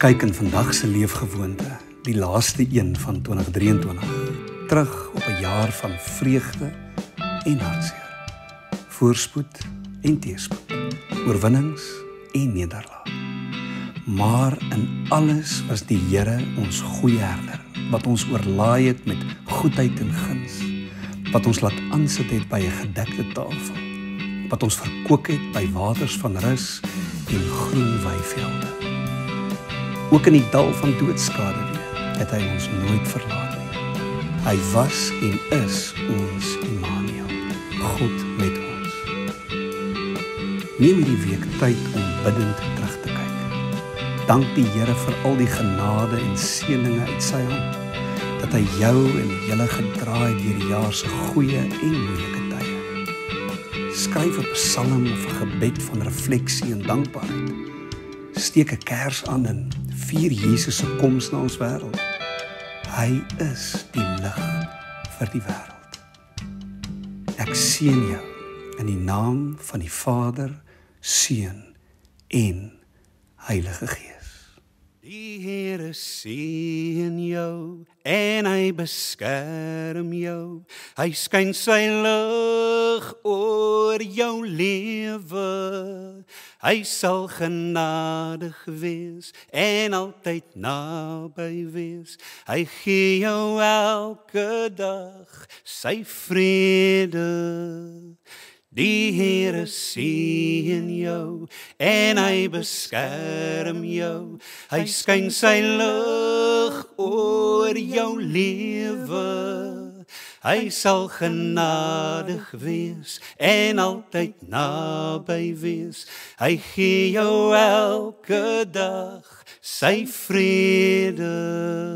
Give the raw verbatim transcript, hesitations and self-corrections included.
Terugkyk in vandag se leefgewoonte, die laaste een van twintig drieëntwintig. Terug op 'n jaar van vreugde en hartseer. Voorspoed en teëspoed. Oorwinnings en nederlae. Maar in alles was die Here ons goeie herder, wat ons oorlaai het met goedheid en guns, wat ons laat aansit het by 'n gedekte tafel, wat ons verkwik het by waters van rus en groen weivelde. Ook in die dal van doodskaduwee het hy ons nooit verlaat nie. Hy was en is ons IMMANUEL, God met ons. Neem hierdie week tyd om biddend terug te kyk. Dank die Here vir al die genade en seëninge uit sy hand, dat hy jou en julle gedra het deur die jaar se goeie en moeilike tye. Skryf 'n psalm of 'n gebed van refleksie en dankbaarheid. Steek 'n kers aan en vier Jesus se koms na ons wêreld. Hy is die lig vir die wêreld. Ek seën jou in die naam van die Vader, Seun en Heilige Gees. Die Here seën jou en hy beskerm jou. Hy skyn sy lig oor jou lewe. Hy sal genadig wees en altyd naby wees. Hy gee jou elke dag sy vrede. Die Here seën jou en hy beskerm jou. Hy skyn sy lig oor jou lewe. Hy sal genadig wees en altyd naby wees. Hy gee jou elke dag sy vrede.